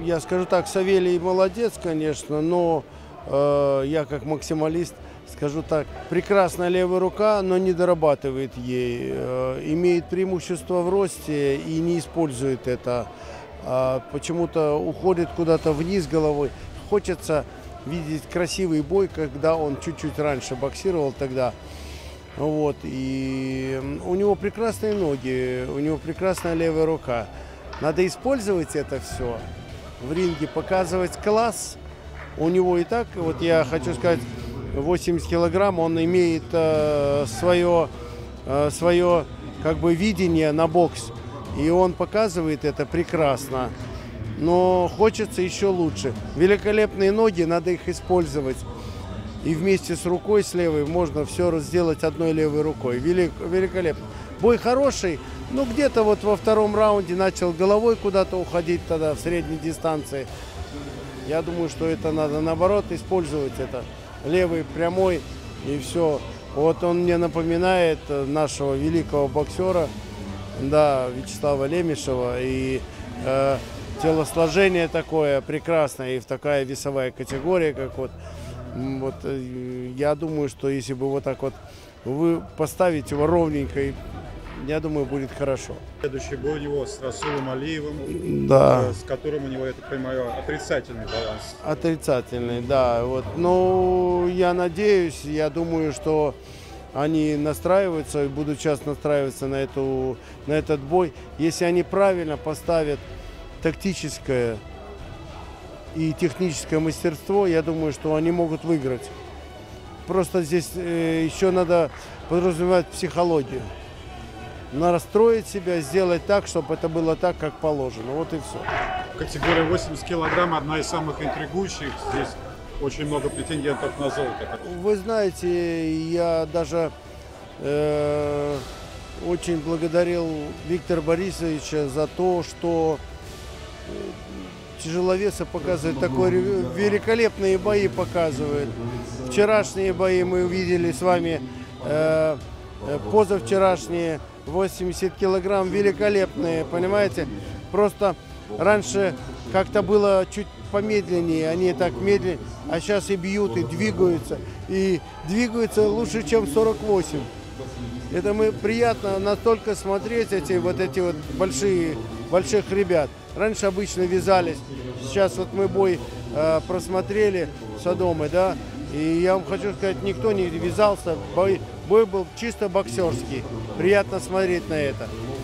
я скажу так, Савелий молодец, конечно, но я как максималист скажу так, прекрасная левая рука, но не дорабатывает ей, имеет преимущество в росте и не использует это. Почему-то уходит куда-то вниз головой. Хочется видеть красивый бой, когда он чуть-чуть раньше боксировал тогда. Вот. И у него прекрасные ноги, у него прекрасная левая рука. Надо использовать это все в ринге, показывать класс. У него и так, вот я хочу сказать, 80 килограмм, он имеет свое как бы видение на бокс. И он показывает это прекрасно. Но хочется еще лучше. Великолепные ноги, надо их использовать. И вместе с рукой, с левой, можно все сделать одной левой рукой. Великолепно. Бой хороший, но где-то вот во втором раунде начал головой куда-то уходить тогда в средней дистанции. Я думаю, что это надо наоборот использовать это. Левый, прямой и все. Вот он мне напоминает нашего великого боксера, да, Вячеслава Лемешева. И телосложение такое прекрасное, и в такая весовая категория, как вот. Вот я думаю, что если бы вот так вот вы поставить его ровненько, я думаю, будет хорошо. Следующий бой у него с Расулом Алиевым, да. С которым у него, я так понимаю, отрицательный баланс. Отрицательный, да. Вот. Но я надеюсь, я думаю, что они настраиваются и будут сейчас настраиваться на этот бой. Если они правильно поставят тактическое и техническое мастерство, я думаю, что они могут выиграть. Просто здесь еще надо подразумевать психологию. Настроить себя, сделать так, чтобы это было так, как положено. Вот и все. Категория 80 килограмм одна из самых интригующих. Здесь очень много претендентов на золото. Вы знаете, я даже очень благодарил Виктора Борисовича за то, что тяжеловесы показывают такой великолепные бои показывают. Вчерашние бои мы увидели с вами, позавчерашние 80 килограмм великолепные, понимаете? Просто раньше как-то было чуть помедленнее, они так медленнее, а сейчас и бьют, и двигаются лучше, чем 48. Это приятно настолько смотреть эти вот больших ребят. Раньше обычно вязались, сейчас вот мы бой просмотрели с Адомой, да, и я вам хочу сказать, никто не вязался, бой был чисто боксерский. Приятно смотреть на это.